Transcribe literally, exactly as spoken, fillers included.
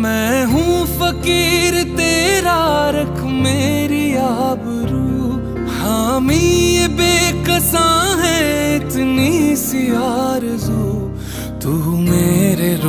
मैं हूँ फकीर तेरा, रख मेरी आबरू। हामी ये बेकसा है इतनी सी आरज़ू, तू मेरे